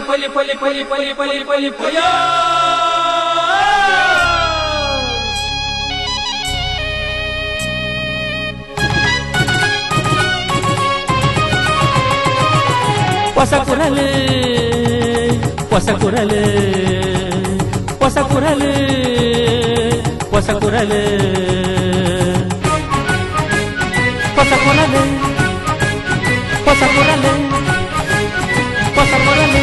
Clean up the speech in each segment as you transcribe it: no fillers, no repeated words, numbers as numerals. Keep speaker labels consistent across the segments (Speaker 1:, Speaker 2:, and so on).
Speaker 1: ಪಲಿ ಪಲಿ ಪಲಿ ಪಲಿ ಪಲಿ ಪಲಿ ಪಯ ಹೊಸ ಕುರಲು ಹೊಸ ಕುರಲು ಹೊಸ ಕುರಲು ಹೊಸ ಕುರಲು ಹೊಸ ಕುರಲು ಹೊಸ ಕುರಲು ಹೊಸ ಕುರಲು.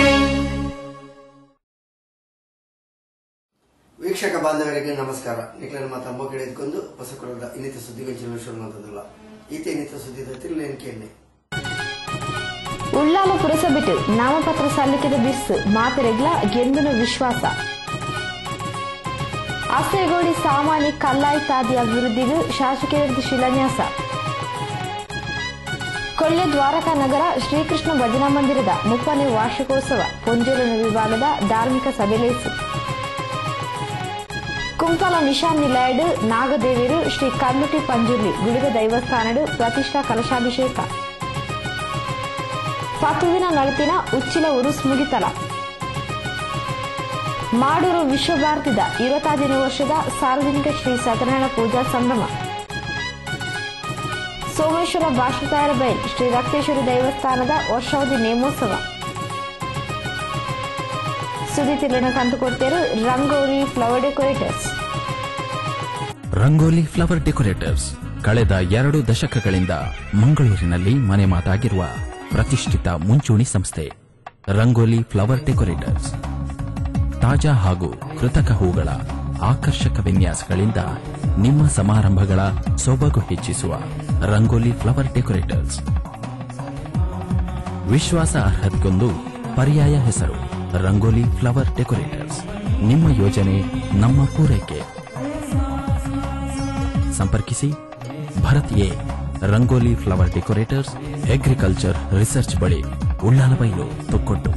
Speaker 2: ವೀಕ್ಷಕ ಬಾಂಧವರಿಗೆ ನಮಸ್ಕಾರ. ನಿಖಿಲನ ಮಾತ ಮೊಗ್ಗಡೆ ಎದ್ಕೊಂಡು ಹೊಸ ಕುಲದ ಇನ್ನಿತ ಸುದ್ದಿಗಳು ಶುರುವಂತದಲ್ಲ. ಈತ ಇನ್ನಿತ ಸುದ್ದಿದ ತಿರುಳೇನಿಕೆಯನ್ನೇ
Speaker 3: ಉಳ್ಳಾಲ ಪುರಸಭೆಟ್ಟು ನಾಮಪತ್ರ ಸಲ್ಲಿಕೆದ ಬಿರ್ಸ್ ಮಾತೆರೆಗ್ಲ ಗೆಂದಿನ ವಿಶ್ವಾಸ. ಆಸೇಗೋಡಿ ಸಾಮಾನ್ಯ ಕಲ್ಲಾಯಿತಾದಿ ಅಭಿವೃದ್ಧಿಗೂ ಶಾಸಕರ ಶಿಲಾನ್ಯಾಸ. ಕೊಳ್ಳೆ ದ್ವಾರಕಾ ನಗರ ಶ್ರೀಕೃಷ್ಣ ಭಜನಾ ಮಂದಿರದ 30ನೇ ವಾರ್ಷಿಕೋತ್ಸವ ಪೊಂಜೋಲ ವಿಭಾಗದ ಧಾರ್ಮಿಕ ಸಭೆಲೇಸು. ಕುಂಪಲ ನಿಶಾನ್ ನಿಲಯಡ್ ನಾಗದೇವಿರು ಶ್ರೀ ಕಲ್ಲುಟಿ ಪಂಜುರ್ಲಿ ಗುಡಿಗ ದೈವಸ್ಥಾನಡು ಪ್ರತಿಷ್ಠಾ ಕಲಶಾಭಿಷೇಕ. ಪತ್ತುದಿನ ನಡತಿನ ಉಚ್ಚಿಲ ಉರುಸ್ ಮುಗಿತಲ. ಮಾಡೂರು ವಿಶ್ವಭಾರತಿದ 25ನೇ ವರ್ಷದ ಸಾರ್ವಜನಿಕ ಶ್ರೀ ಸತ್ಯನಾರಾಯಣ ಪೂಜಾ ಸಂಭ್ರಮ. ಸೋಮೇಶ್ವರ ಭಾಷಾತಾಯರ ಬೈಲ್ ಶ್ರೀ ರಕ್ತೇಶ್ವರಿ ದೈವಸ್ಥಾನದ ವರ್ಷಾವಧಿ ನೇಮೋತ್ಸವ. ಸುದ್ದಿ ತಿರುಳಿನ ಕಂತು ಕೊಡ್ತೇರು Rangoli flower decorators.
Speaker 4: Rangoli flower decorators ಕಳೆದ 2 ದಶಕಗಳಿಂದ ಮಂಗಳೂರಿನಲ್ಲಿ ಮನೆ ಮಾತಾಗಿರುವ ಪ್ರತಿಷ್ಠಿತ ಮುಂಚೂಣಿ ಸಂಸ್ಥೆ. ರಂಗೋಲಿ ಫ್ಲವರ್ ಡೆಕೋರೇಟರ್ಸ್ ತಾಜಾ ಹಾಗೂ ಕೃತಕ ಹೂಗಳ ಆಕರ್ಷಕ ವಿನ್ಯಾಸಗಳಿಂದ ನಿಮ್ಮ ಸಮಾರಂಭಗಳ ಸೊಬಗು ಹೆಚ್ಚಿಸುವ ರಂಗೋಲಿ ಫ್ಲವರ್ ಡೆಕೋರೇಟರ್ಸ್. ವಿಶ್ವಾಸ ಅರ್ಹತೆಗೊಂದು ಪರ್ಯಾಯ ಹೆಸರು ರಂಗೋಲಿ ಫ್ಲವರ್ ಡೆಕೋರೇಟರ್ಸ್. ನಿಮ್ಮ ಯೋಜನೆ ನಮ್ಮ ಪೂರೈಕೆ. ಸಂಪರ್ಕಿಸಿ Bharat A Rangoli flower decorators, agriculture research ಬಳಿ, ಉಳ್ಳಾಲಬೈಲು, ತೊಕ್ಕೊಟ್ಟು.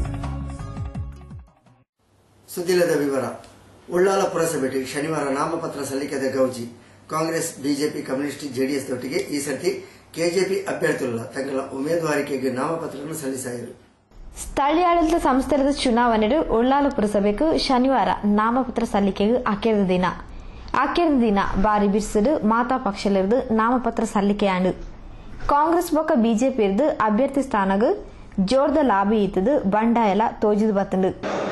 Speaker 2: ಸುದ್ದಿಲದ ವಿವರ. ಉಳ್ಳಾಲ ಪುರಸಭೆಗೆ ಶನಿವಾರ ನಾಮಪತ್ರ ಸಲ್ಲಿಕೆದ ಗೌಜಿ ಕಾಂಗ್ರೆಸ್, ಬಿಜೆಪಿ, ಕಮ್ಯುನಿಸ್ಟ್, ಜೆಡಿಎಸ್ ದೊಟ್ಟಿಗೆ ಈ ಸರ್ತಿ ಕೆಜೆಪಿ ಅಭ್ಯರ್ಥಿಗಳ ತನ್ನ ಉಮೇದುವಾರಿಕೆಗೆ ನಾಮಪತ್ರಗಳನ್ನು ಸಲ್ಲಿಸಿದರು.
Speaker 3: ಸ್ಥಳೀಯಾಡಳಿತ ಸಂಸ್ಥೆಗಳ ಚುನಾವಣೆಗಳು ಉಳ್ಳಾಲ ಪುರಸಭೆಗೂ ಶನಿವಾರ ನಾಮಪತ್ರ ಸಲ್ಲಿಕೆಗೂ ಆಕೆರದ ದಿನ ಬಾರಿ ಬಿರ್ಸಡು ಮಾತಾ ಪಕ್ಷಲಿರ್ದು ನಾಮಪತ್ರ ಸಲ್ಲಿಕೆಯಾಂಡು. ಕಾಂಗ್ರೆಸ್ ಬೊಕ್ಕ ಬಿಜೆಪಿ ಇರ್ದು ಅಭ್ಯರ್ಥಿ ಸ್ಥಾನಗೂ ಜೋರ್ದ ಲಾಭ ಈತದು ಬಂಡಾಯಲ ತೋಜಿದು ಬತ್ತಂಡು.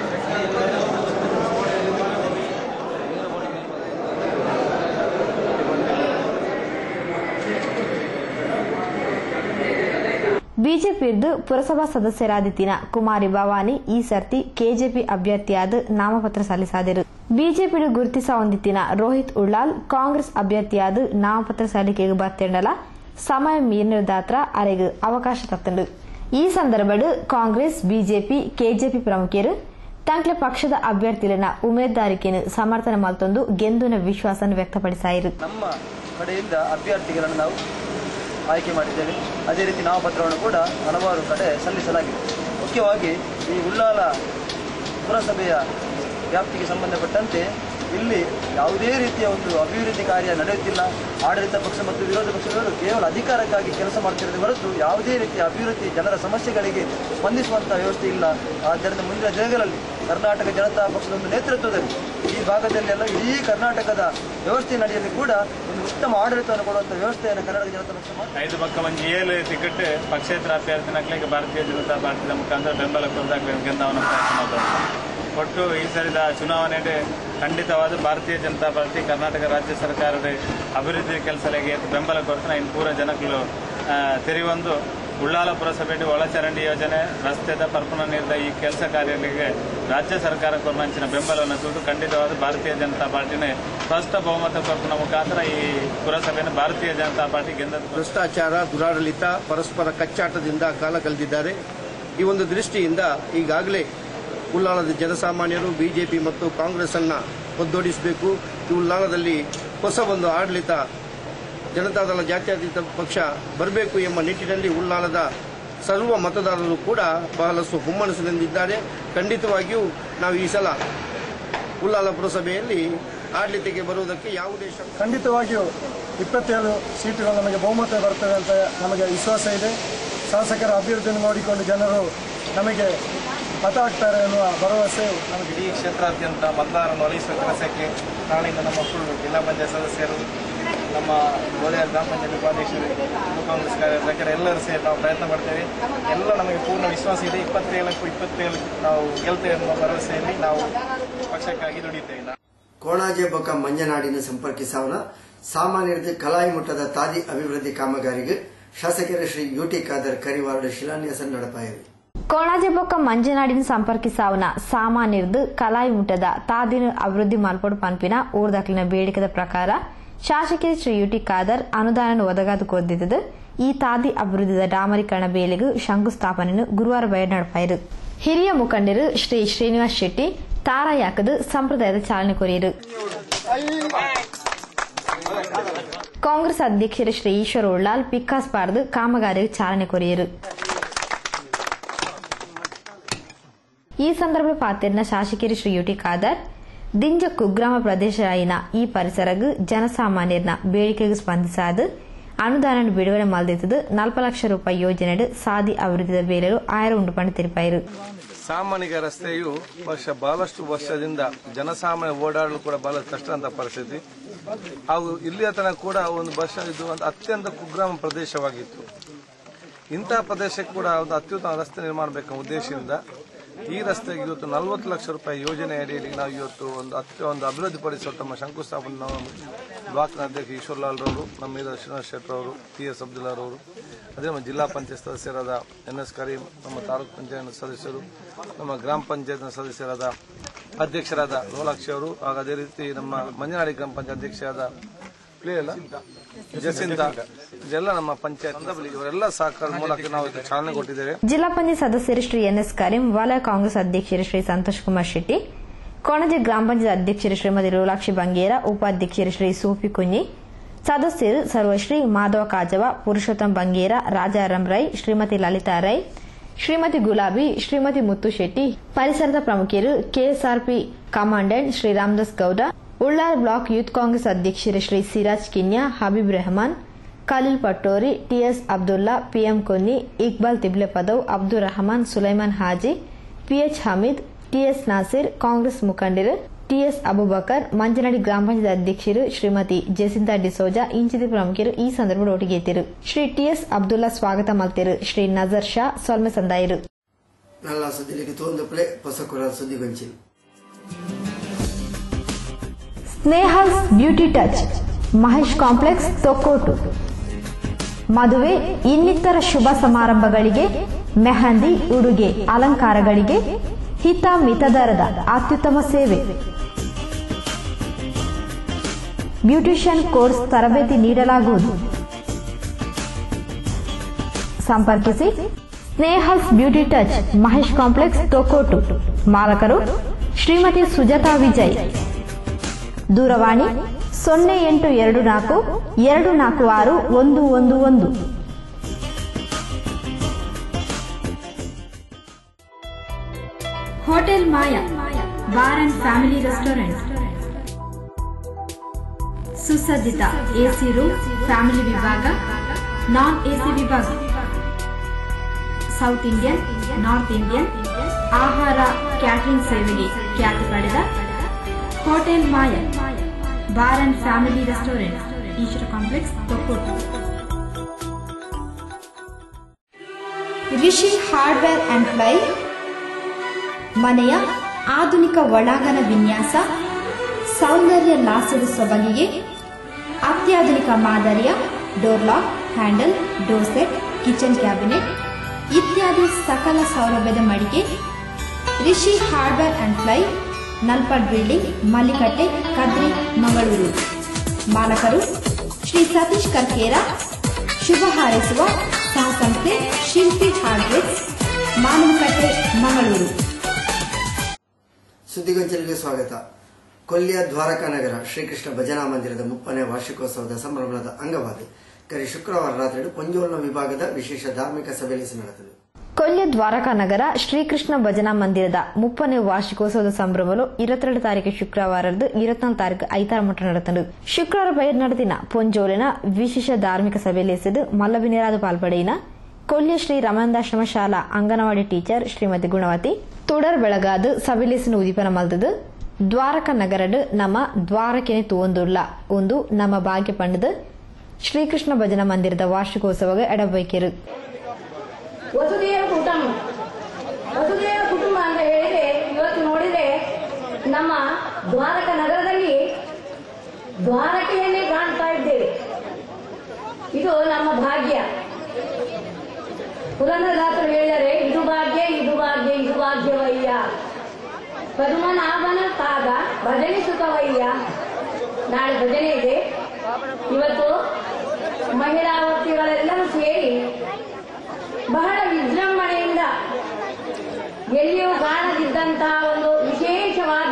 Speaker 3: ಬಿಜೆಪಿ ಇರ್ದು ಪುರಸಭಾ ಸದಸ್ಯರಾದಿತ್ತಿನ ಕುಮಾರಿ ಭವಾನಿ ಈ ಸರ್ತಿ ಕೆಜೆಪಿ ಅಭ್ಯರ್ಥಿಯಾದ ನಾಮಪತ್ರ ಸಲ್ಲಿಸಿದರು. ಬಿಜೆಪಿ ಗುರುತಿಸ ಹೊಂದಿತ್ತಿನ ರೋಹಿತ್ ಉಳ್ಳಾಲ್ ಕಾಂಗ್ರೆಸ್ ಅಭ್ಯರ್ಥಿಯಾದ ನಾಮಪತ್ರ ಸಲ್ಲಿಕೆಗೆ ಬತ್ತೆಂಡಲ ಸಮಯ ಮೀರಿನದಾತ್ರ ಅರೆಗೆ ಅವಕಾಶ ತತ್ತಂಡು. ಈ ಸಂದರ್ಭಡು ಕಾಂಗ್ರೆಸ್, ಬಿಜೆಪಿ, ಕೆಜೆಪಿ ಪ್ರಮುಖರು ತಂಕ್ಲ ಪಕ್ಷದ ಅಭ್ಯರ್ಥಿಗಳನ್ನ ಉಮೇದುವಾರಿಕೆಯನ್ನು ಸಮರ್ಥನೆ ಮಲ್ತೊಂದು ಗೆಂದಿನ ವಿಶ್ವಾಸ ವ್ಯಕ್ತಪಡಿಸಿದರು.
Speaker 5: ನಮ್ಮ ಕಡೆಯಿಂದ ಅಭ್ಯರ್ಥಿಗಳನ್ನು ನಾವು ಆಯ್ಕೆ ಮಾಡಿದ್ದೇವೆ. ಅದೇ ರೀತಿ ನಾಮಪತ್ರವನ್ನು ಕೂಡ ಹಲವಾರು ಕಡೆ ಸಲ್ಲಿಸಲಾಗಿದೆ. ಮುಖ್ಯವಾಗಿ ಈ ಉಳ್ಳಾಲ ಪುರಸಭೆಯ ವ್ಯಾಪ್ತಿಗೆ ಸಂಬಂಧಪಟ್ಟಂತೆ ಇಲ್ಲಿ ಯಾವುದೇ ರೀತಿಯ ಒಂದು ಅಭಿವೃದ್ಧಿ ಕಾರ್ಯ ನಡೆಯುತ್ತಿಲ್ಲ. ಆಡಳಿತ ಪಕ್ಷ ಮತ್ತು ವಿರೋಧ ಪಕ್ಷಗಳು ಕೇವಲ ಅಧಿಕಾರಕ್ಕಾಗಿ ಕೆಲಸ ಮಾಡುತ್ತಿರುವುದೇ ಹೊರತು ಯಾವುದೇ ರೀತಿಯ ಅಭಿವೃದ್ಧಿ, ಜನರ ಸಮಸ್ಯೆಗಳಿಗೆ ಸ್ಪಂದಿಸುವಂತಹ ವ್ಯವಸ್ಥೆ ಇಲ್ಲ. ಆದ್ದರಿಂದ ಮುಂದಿನ ದಿನಗಳಲ್ಲಿ ಕರ್ನಾಟಕ ಜನತಾ ಪಕ್ಷದ ಒಂದು ನೇತೃತ್ವದಲ್ಲಿ ಈ ಭಾಗದಲ್ಲೆಲ್ಲ ಇಡೀ ಕರ್ನಾಟಕದ ವ್ಯವಸ್ಥೆ ನಡೆಯಲಿ ಕೂಡ ಒಂದು ಉತ್ತಮ ಆಡಳಿತವನ್ನು ಕೊಡುವಂಥ ವ್ಯವಸ್ಥೆಯನ್ನು ಕರ್ನಾಟಕ ಜನತಾ ಪಕ್ಷ
Speaker 6: 5 ಪಕ್ಕ ಒಂದು 7 ಟಿಕೆಟ್ ಪಕ್ಷೇತರ ಅಭ್ಯರ್ಥಿನಾಗಲಿಕ್ಕೆ ಭಾರತೀಯ ಜನತಾ ಪಾರ್ಟಿಯ ಮುಖಾಂತರ ಬೆಂಬಲ ಕೊಡಬೇಕು ಎಂದು ಅವನ ಪ್ರಯತ್ನ ಮಾಡ್ತಾರೆ. ಒಟ್ಟು ಈ ಸರಿದ ಚುನಾವಣೆಗೆ ಖಂಡಿತವಾದ ಭಾರತೀಯ ಜನತಾ ಪಾರ್ಟಿ ಕರ್ನಾಟಕ ರಾಜ್ಯ ಸರ್ಕಾರದ ಅಭಿವೃದ್ಧಿ ಕೆಲಸಗಳಿಗೆ ಬೆಂಬಲ ಕೊಡ್ತಾನೆ. ಇನ್ನು ಪೂರ ಜನಗಳು ತೆರೆಯೊಂದು ಉಳ್ಳಾಲ ಪುರಸಭೆ ಒಳಚರಂಡಿ ಯೋಜನೆ, ರಸ್ತೆದ ಪರ್ಪುನ ನೀಡಿದ ಈ ಕೆಲಸ ಕಾರ್ಯಗಳಿಗೆ ರಾಜ್ಯ ಸರ್ಕಾರ ಕೊರಂಚಿನ ಬೆಂಬಲವನ್ನು ಸೂಟು ಖಂಡಿತವಾದ ಭಾರತೀಯ ಜನತಾ ಪಾರ್ಟಿನೇ ಸ್ಪಷ್ಟ ಬಹುಮತ ಕೊರಪಿನ ಮುಖಾಂತರ ಈ ಪುರಸಭೆಯನ್ನು ಭಾರತೀಯ ಜನತಾ ಪಾರ್ಟಿ ಗೆದ್ದ.
Speaker 7: ಭ್ರಷ್ಟಾಚಾರ, ದುರಾಡಳಿತ, ಪರಸ್ಪರ ಕಚ್ಚಾಟದಿಂದ ಕಾಲ ಕಳೆದಿದ್ದಾರೆ. ಈ ಒಂದು ದೃಷ್ಟಿಯಿಂದ ಈಗಾಗಲೇ ಉಳ್ಳಾಲದ ಜನಸಾಮಾನ್ಯರು ಬಿಜೆಪಿ ಮತ್ತು ಕಾಂಗ್ರೆಸ್ ಅನ್ನ ಒದ್ದೋಡಿಸಬೇಕು. ಈ ಉಳ್ಳಾಲದಲ್ಲಿ ಹೊಸ ಒಂದು ಆಡಳಿತ ಜನತಾದಳ ಜಾತ್ಯತೀತ ಪಕ್ಷ ಬರಬೇಕು ಎಂಬ ನಿಟ್ಟಿನಲ್ಲಿ ಉಳ್ಳಾಲದ ಸರ್ವ ಮತದಾರರು ಕೂಡ ಬಹಳಷ್ಟು ಹುಮ್ಮನಸ್ಸಿನಿಂದಿದ್ದಾರೆ. ಖಂಡಿತವಾಗಿಯೂ ನಾವು ಈ ಸಲ ಉಳ್ಳಾಲ ಪುರಸಭೆಯಲ್ಲಿ ಆಡಳಿತಕ್ಕೆ ಬರುವುದಕ್ಕೆ ಯಾವುದೇ
Speaker 8: ಖಂಡಿತವಾಗಿಯೂ 27 ಸೀಟುಗಳು ನಮಗೆ ಬಹುಮತ ಬರ್ತವೆ ಅಂತ ನಮಗೆ ವಿಶ್ವಾಸ ಇದೆ. ಶಾಸಕರ ಅಭಿವೃದ್ಧಿಯನ್ನು ನೋಡಿಕೊಂಡು ಜನರು ನಮಗೆ ಮತ ಹಾಕ್ತಾರೆ ಎನ್ನುವ ಭರವಸೆ ನಮಗೆ.
Speaker 6: ಇಡೀ ಕ್ಷೇತ್ರಾದ್ಯಂತ ಮತದಾರರನ್ನು ಒಲಿಸುವ ಕೆಲಸಕ್ಕೆ ನಾಳೆಯಿಂದ ನಮ್ಮ ಫುಲ್ ಜಿಲ್ಲಾ ಪಂಚಾಯತ್ ಸದಸ್ಯರು, ನಮ್ಮ ಗೋಡೆಯಾರ್ ಗ್ರಾಮ ಪಂಚಾಯತ್ ಉಪಾಧ್ಯಕ್ಷರು, ಕಾಂಗ್ರೆಸ್ ಕಾರ್ಯಕರ್ತರು ಎಲ್ಲರೂ ಸೇರಿ ನಾವು ಪ್ರಯತ್ನ ಮಾಡ್ತೇವೆ. ಎಲ್ಲ ನಮಗೆ ಪೂರ್ಣ ವಿಶ್ವಾಸ ಇದೆ. 27 ನಾವು ಗೆಲ್ತೇವೆ ಎನ್ನುವ ಭರವಸೆಯಲ್ಲಿ ನಾವು ಪಕ್ಷಕ್ಕಾಗಿ ದುಡಿಯುತ್ತೇವೆ.
Speaker 2: ಕೋಣಾಜೆ ಬೊಕ್ಕ ಮಂಜನಾಡಿನ ಸಂಪರ್ಕಿಸಾವನ ಸಾಮಾನ್ಯರದ ಕಲಾಯಿ ಮುಟ್ಟದ ತಾದಿ ಅಭಿವೃದ್ಧಿ ಕಾಮಗಾರಿಗೆ ಶಾಸಕರ ಶ್ರೀ ಯುಟಿ ಖಾದರ್ ಕರಿವಾರ್ಡ್ ಶಿಲಾನ್ಯಾಸ ನಡಪಾಯಿರು.
Speaker 3: ಕೋಣಾಜೆ ಬೊಕ್ಕ ಮಂಜನಾಡಿನ ಸಂಪರ್ಕಿಸಾವನ ಸಾಮಾನ್ಯರದು ಕಲಾಯಿ ಮುಟ್ಟದ ತಾದಿನ ಅಭಿವೃದ್ಧಿ ಮಾಲ್ಪಡು ಪಂಪಿನ ಊರ್ದಾಕ್ಲಿನ ಬೇಡಿಕೆದ ಪ್ರಕಾರ ಶಾಸಕಿ ಶ್ರೀ ಯುಟಿ ಖಾದರ್ ಅನುದಾನ ಒದಗಾದು ಕೊದ್ದಿದ್ದು ಈ ತಾದಿ ಅಭಿವೃದ್ಧಿದ ಡಾಮರೀಕರಣ ಬೇಲೆಗೂ ಶಂಕುಸ್ಥಾಪನೆಯನ್ನು ಗುರುವಾರ ಬಯಲು ನಡಪಾಯಿರು. ಹಿರಿಯ ಮುಖಂಡರು ಶ್ರೀ ಶ್ರೀನಿವಾಸ್ ಶೆಟ್ಟಿ ತಾರಾಯಾಕದು ಸಂಪ್ರದಾಯದ ಚಾಲನೆ ಕೊರಿಯರು. ಕಾಂಗ್ರೆಸ್ ಅಧ್ಯಕ್ಷರು ಶ್ರೀ ಈಶ್ವರ್ ಉಳ್ಳಾಲ್ ಪಿಕ್ಕಾಸ್ ಪಾರ್ದು ಕಾಮಗಾರಿಗೆ ಚಾಲನೆ ಕೊರಿಯರು. ಈ ಸಂದರ್ಭ ಪಾತಿರಿನ ಶಾಸಕರು ಶ್ರೀ ಯುಟಿ ಖಾದರ್ ದಿಂಜ ಕುಗ್ರಾಮ ಪ್ರದೇಶ ಆಯಿನ ಈ ಪರಿಸರಗೂ ಜನಸಾಮಾನ್ಯರ ಬೇಡಿಕೆಗೂ ಸ್ಪಂದಿಸಾದು ಅನುದಾನ ಬಿಡುಗಡೆ ಮಲ್ದಿದ್ದು 40 ಲಕ್ಷ ರೂಪಾಯಿ ಯೋಜನೆ ಸಾದಿ ಅಭಿವೃದ್ಧಿಯ ಬೇಲೆಗಳು 1000 ಉಂಟುಪಂಡು ತಿರುಪಾಯಿರು.
Speaker 9: ಸಾಮಾನ್ಯ ರಸ್ತೆಯು ಬಹಳಷ್ಟು ವರ್ಷದಿಂದ ಜನಸಾಮಾನ್ಯ ಓಡಾಡಲು ಕೂಡ ಬಹಳ ಕಷ್ಟ ಅಂತ ಪರಿಸ್ಥಿತಿ. ಹಾಗೂ ಇಲ್ಲಿಯ ತನಕ ಕೂಡ ಒಂದು ವರ್ಷ ಇದು ಒಂದು ಅತ್ಯಂತ ಕುಗ್ರಾಮ ಪ್ರದೇಶವಾಗಿತ್ತು. ಇಂತಹ ಪ್ರದೇಶಕ್ಕೆ ಕೂಡ ಒಂದು ಅತ್ಯುತ್ತಮ ರಸ್ತೆ ನಿರ್ಮಾಣ ಬೇಕೆಂಬ ಉದ್ದೇಶದಿಂದ ಈ ರಸ್ತೆಗೆ ಇವತ್ತು 40 ಲಕ್ಷ ರೂಪಾಯಿ ಯೋಜನೆ ಅಡಿಯಲ್ಲಿ ನಾವು ಇವತ್ತು ಒಂದು ಅಭಿವೃದ್ಧಿಪಡಿಸುವ ತಮ್ಮ ಶಂಕುಸ್ಥಾಪನೆ ನಾವು ಬ್ಲಾಕ್ನ ಅಧ್ಯಕ್ಷ ಈಶ್ವರ್ಲಾಲ್ ರವರು, ನಮ್ಮ ಶ್ರೀನಿವಾಸ್ ಶೆಟ್ಟರ್ ಅವರು, TS ಅಬ್ದುಲ್ಲಾ ರವರು, ಅದೇ ನಮ್ಮ ಜಿಲ್ಲಾ ಪಂಚಾಯತ್ ಸದಸ್ಯರಾದ NS ಕರೀಂ, ನಮ್ಮ ತಾಲೂಕು ಪಂಚಾಯತ್ ಸದಸ್ಯರು, ನಮ್ಮ ಗ್ರಾಮ ಪಂಚಾಯತ್ನ ಸದಸ್ಯರಾದ ಅಧ್ಯಕ್ಷರಾದ ರೋಲಾಕ್ಷಿ ಅವರು, ಹಾಗೂ ಅದೇ ರೀತಿ ನಮ್ಮ ಮಂಜನಾಡಿ ಗ್ರಾಮ ಪಂಚಾಯತ್ ಅಧ್ಯಕ್ಷರಾದ ಜಸಿಂತ, ಇದೆಲ್ಲ ನಮ್ಮ ಪಂಚಾಯತ್ ಇವರೆಲ್ಲ ಸಹಕಾರದ ಮೂಲಕ ನಾವು ಚಾಲನೆ ಕೊಟ್ಟಿದ್ದೇವೆ.
Speaker 3: ಜಿಲ್ಲಾ ಪಂಚಾಯತ್ ಸದಸ್ಯರು ಶ್ರೀ NS ಕರೀಂ, ವಲಯ ಕಾಂಗ್ರೆಸ್ ಅಧ್ಯಕ್ಷರು ಶ್ರೀ ಸಂತೋಷ್ ಕುಮಾರ್ ಶೆಟ್ಟಿ, ಕೊಣಜೆ ಗ್ರಾಮ ಪಂಚಾಯತ್ ಅಧ್ಯಕ್ಷರು ಶ್ರೀಮತಿ ರೋಲಾಕ್ಷಿ ಬಂಗೇರ, ಉಪಾಧ್ಯಕ್ಷರು ಶ್ರೀ ಸೂಫಿ ಕುഞ്ഞಿ, ಸದಸ್ಯರು ಸರ್ವಶ್ರೀ ಮಾಧವ ಕಾಜವ, ಪುರುಷೋತ್ತಮ್ ಬಂಗೇರ, ರಾಜಾರಾಮ್ ರೈ, ಶ್ರೀಮತಿ ಲಲಿತಾ ರೈ, ಶ್ರೀಮತಿ ಗುಲಾಬಿ, ಶ್ರೀಮತಿ ಮುತ್ತು ಶೆಟ್ಟಿ, ಪರಿಸರದ ಪ್ರಮುಖರು KSRP commandant Shri Ramdas Gowda, Ullal block youth Congress ಅಧ್ಯಕ್ಷರು Shri Siraj ಕಿನ್ಯಾ, Habib Rahman, Khaleel Pattori, TS Abdullah, PM ಕೊನ್ನಿ, Iqbal ತಿಬ್ಲೆ Padav, Abdul Rahman, Sulaiman Haji, PH Hamid, TS Nasir, Congress ಮುಖಂಡರು TS ಅಬುಬಕರ್, ಮಂಜನಾಡಿ ಗ್ರಾಮ ಪಂಚಾಯತ್ ಅಧ್ಯಕ್ಷರು ಶ್ರೀಮತಿ ಜೆಸಿಂತಾ ಡಿಸೋಜಾ ಇಂಚಿತ ಪ್ರಮುಖರು ಈ ಸಂದರ್ಭ ಒಟ್ಟಿಗೆ ಎತ್ತಿರು. ಶ್ರೀ TS ಅಬ್ದುಲ್ಲಾ ಸ್ವಾಗತ ಮಲ್ತಿರು. ಶ್ರೀ ನಜರ್ ಶಾ ಸೊಲ್ಮೆ ಸಂದಾಯಿರು.
Speaker 2: ನಲ್ಲ ಸುದ್ದಿಲಿಗೆ ತೋಂದುಪ್ಲೆ ಹೊಸಕುರ ಸುದ್ದಿಗೊಂಚಿ.
Speaker 3: Snehal's beauty touch Mahesh complex Thokkottu. ಮದುವೆ ಇನ್ನಿತರ ಶುಭ ಸಮಾರಂಭಗಳಿಗೆ ಮೆಹಂದಿ, ಉಡುಗೆ, ಅಲಂಕಾರಗಳಿಗೆ ಹಿತ ಮಿತದರದ ಅತ್ಯುತ್ತಮ ಸೇವೆ. ಬ್ಯೂಟಿಷಿಯನ್ ಕೋರ್ಸ್ ತರಬೇತಿ ನೀಡಲಾಗುವುದು. ಸಂಪರ್ಕಿಸಿ Snehal's beauty touch Mahesh complex Thokkottu. ಮಾಲಕರು ಶ್ರೀಮತಿ ಸುಜಾತಾ ವಿಜಯ್. ದೂರವಾಣಿ 0824 246 111.
Speaker 10: Hotel Maya bar and family restaurant. ಸುಸಜ್ಜಿತ AC ರೂಮ್, ಫ್ಯಾಮಿಲಿ ವಿಭಾಗ, ನಾನ್ AC ವಿಭಾಗ, ಸೌತ್ ಇಂಡಿಯನ್, ನಾರ್ತ್ ಇಂಡಿಯನ್ ಆಹಾರ ಕ್ಯಾಟರಿಂಗ್ ಸೇವೆಗೆ ಖ್ಯಾತಿ ಪಡೆದ hotel Maya bar and family restaurant, Eshwara complex, Thokkottu.
Speaker 11: Rishi hardware and ply ಮನೆಯ ಆಧುನಿಕ ಒಳಾಂಗಣ ವಿನ್ಯಾಸ, ಸೌಂದರ್ಯ ಲಾಸದ ಸೊಬಗಿಗೆ ಅತ್ಯಾಧುನಿಕ ಮಾದರಿಯ door lock, handle, door set, kitchen cabinet ಇತ್ಯಾದಿ ಸಕಲ ಸೌಲಭ್ಯದ ಮಳಿಗೆ Rishi hardware and ply, Nalpad building, Mallikatte, Kadri, Mangaluru. ಮಾಲಕರು ಶ್ರೀ ಸತೀಶ್ ಕರ್ಕೇರ. ಶುಭ ಹಾರೈಸುವ ಸಹಸಂಸ್ಥೆ ಶಿಲ್ಪಿ ಹಾರ್ಡ್ವೇರ್, ಮಾನವಕಟ್ಟೆ, ಮಂಗಳೂರು.
Speaker 2: ಸುದ್ದಿಗೊಂಚಲಿಗೆ ಸ್ವಾಗತ. ಕೊಲ್ಯ ದ್ವಾರಕಾ ನಗರ ಶ್ರೀಕೃಷ್ಣ ಭಜನಾ ಮಂದಿರದ 30ನೇ ವಾರ್ಷಿಕೋತ್ಸವದ ಸಂಭ್ರಮದ ಅಂಗವಾಗಿ ಕರೆ ಶುಕ್ರವಾರ ರಾತ್ರಿ ಪೊಂಜೋಲ್ನ ವಿಭಾಗದ ವಿಶೇಷ ಧಾರ್ಮಿಕ ಸಭೆಯಲ್ಲಿ ನಡೆದರು.
Speaker 3: ಕೊಲ್ಯ ದ್ವಾರಕಾ ನಗರ ಶ್ರೀಕೃಷ್ಣ ಭಜನಾ ಮಂದಿರದ 30ನೇ ವಾರ್ಷಿಕೋತ್ಸವದ ಸಂಭ್ರಮಲು 22 ತಾರೀಕು ಶುಕ್ರವಾರದ್ದು 24 ತಾರೀಕು ಐತಾರ ಮಠ ನಡೆತಂಡು. ಶುಕ್ರವಾರ ಬಯರ್ ನಡೆದಿನ ಪೊಂಜೋಲಿನ ವಿಶೇಷ ಧಾರ್ಮಿಕ ಸಭೆಯಲ್ಲಿ ಎಸೆದು ಮಲ್ಲಬಿನೇರಾದ ಪಾಲ್ಪಡೆಯಿನ ಕೊಲ್ಯ ಶ್ರೀ ರಮಾನಂದಾಶ್ರಮ ಶಾಲಾ ಅಂಗನವಾಡಿ ಟೀಚರ್ ಶ್ರೀಮತಿ ಗುಣವತಿ ತುಡರ್ ಬೆಳಗಾದು ಸವಿಲೇಸಿನ ಉದೀಪನ ಮಲ್ದದು ದ್ವಾರಕ ನಗರಡು ನಮ್ಮ ದ್ವಾರಕೆನೆ ತೂವೊಂದುಳ್ಳ ಒಂದು ನಮ್ಮ ಭಾಗ್ಯ ಪಂಡದು ಶ್ರೀಕೃಷ್ಣ ಭಜನಾ ಮಂದಿರದ ವಾರ್ಷಿಕೋತ್ಸವಗೆ ಎಡಬೈಕೆರು.
Speaker 12: ವಸುದೇವ ಕುಟುಂಬ ಅಂತ ಹೇಳಿದ್ರೆ ಇವತ್ತು ನೋಡಿದ್ರೆ ನಮ್ಮ ದ್ವಾರಕ ನಗರದಲ್ಲಿ ದ್ವಾರಕೆಯನ್ನೇ ಕಾಣ್ತಾ ಇದ್ದೇವೆ. ಇದು ನಮ್ಮ ಭಾಗ್ಯ. ಪುರಂದರದಾಸರು ಹೇಳಿದರೆ ಇದು ಭಾಗ್ಯ ಇದು ಭಾಗ್ಯ ಇದು ಭಾಗ್ಯವಯ್ಯ ಪದ್ಮನಾಭನ ಪಾದ ಭಜನೆ ಸುಖವಯ್ಯ. ನಾಳೆ ಭಜನೆ ಇದೆ. ಇವತ್ತು ಮಹಿಳಾವತಿಗಳೆಲ್ಲರೂ ಸೇರಿ ಬಹಳ ವಿಜೃಂಭಣೆಯಿಂದ ಎಲ್ಲಿಯೂ ಕಾಣದಿದ್ದಂತಹ ಒಂದು ವಿಶೇಷವಾದ,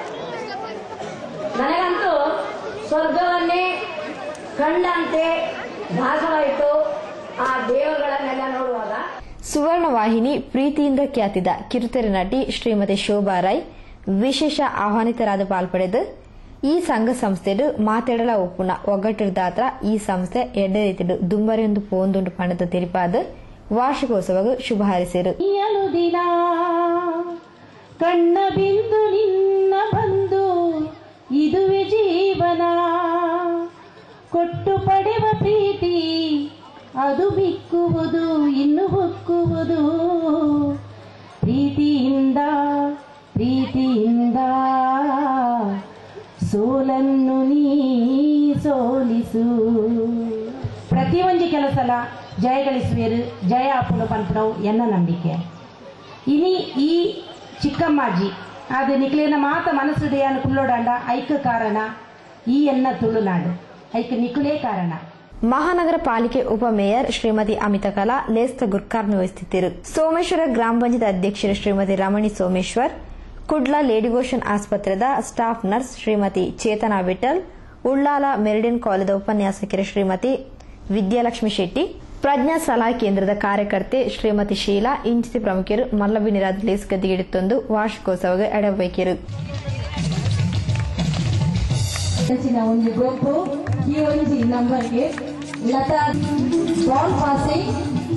Speaker 12: ನನಗಂತೂ ಸ್ವರ್ಗವನ್ನೇ ಕಂಡಂತೆ ಭಾಸವಾಯಿತು ಆ ದೇವರುಗಳನ್ನೆಲ್ಲ ನೋಡುವಾಗ.
Speaker 3: ಸುವರ್ಣ ವಾಹಿನಿ ಪ್ರೀತಿಯಿಂದ ಖ್ಯಾತಿದ ಕಿರುತೆರೆ ನಟಿ ಶ್ರೀಮತಿ ಶೋಭಾ ರೈ ವಿಶೇಷ ಆಹ್ವಾನಿತರಾದ ಪಾಲ್ಪಡೆದು ಈ ಸಂಘ ಸಂಸ್ಥೆಡು ಮಾತಾಡಲ ಒಪ್ಪುನ ಒಗ್ಗಟ್ಟಿರ್ದಾತ್ರ ಈ ಸಂಸ್ಥೆ ಎಡ್ಡೆ ರೀತಿಡು ದುಂಬರೆಯೊಂದು ಪೋಂದುಂಡು ಪಣದ ತಿರುಪಾದ ವಾರ್ಷಿಕೋತ್ಸವಗೂ ಶುಭ ಹಾರೈಸಿರು.
Speaker 13: ಕಣ್ಣ ಬಿಂದು ನಿನ್ನ ಬಂದು ಇದುವೆ ಜೀವನ ಕೊಟ್ಟು ಪಡೆವ ಪ್ರೀತಿ ಅದು ಬಿಕ್ಕುವುದು ಇನ್ನು ಹೊಕ್ಕುವುದು ಪ್ರೀತಿಯಿಂದ ಪ್ರೀತಿಯಿಂದ ಸೋಲನ್ನು ನೀ ಸೋಲಿಸು. ಪ್ರತಿಯೊಂದು ಕೆಲಸಲ ಜಯಗಳಿಸುವರು ಜಯ ಅಪ್ಪುಲು ಪಂಪನವು ಎನ್ನ ನಂಬಿಕೆ. ಇನಿ ಈ ಚಿಕ್ಕಮ್ಮಾಜಿ ಅದು ನಿಕ್ಲೇನ ಮಾತ ಮನಸ್ಸುಡೆಯನ್ನು ಕುಲ್ಲೋಡಾಂಡ ಐಕ ಕಾರಣ ಈ ಎನ್ನ ತುಳುನಾಡು ಐಕ ನಿಕುಲೇ ಕಾರಣ.
Speaker 3: ಮಹಾನಗರ ಪಾಲಿಕೆ ಉಪಮೇಯರ್ ಶ್ರೀಮತಿ ಅಮಿತಾ ಕಲಾ ಲೇಸ್ತ ಗುರ್ಕಾರ್ ನಿರ್ವಹಿಸುತ್ತಿದ್ದರು. ಸೋಮೇಶ್ವರ ಗ್ರಾಮ ಪಂಚಾಯತ್ ಅಧ್ಯಕ್ಷರು ಶ್ರೀಮತಿ ರಮಣಿ ಸೋಮೇಶ್ವರ್, ಕುಡ್ಲಾ ಲೇಡಿಗೋಷನ್ ಆಸ್ಪತ್ರೆದ staff nurse Shrimati Chetana Vittal, Ullal Meridian college ಉಪನ್ಯಾಸಕರು ಶ್ರೀಮತಿ ವಿದ್ಯಾಲಕ್ಷ್ಮಿ ಶೆಟ್ಟಿ, ಪ್ರಜ್ಞಾ ಸಲಹಾ ಕೇಂದ್ರದ ಕಾರ್ಯಕರ್ತೆ ಶ್ರೀಮತಿ ಶೀಲಾ ಇಂಚಿಸಿ ಪ್ರಮುಖರು ಮಲ್ಲಬಿನಿರಾದ ಲೇಸ್ ಗದ್ದಿಗಿಡುತ್ತೊಂದು ವಾರ್ಷಿಕೋತ್ಸವಗೆ ಎಡಬೈಕೆರು.
Speaker 14: ಒಂದು ಗುಂಪು ಈ ಒಂದು ನಂಬರ್ಗೆ ಲತಾ ಬಾಲ್ ಪಾಸಿಂಗ್.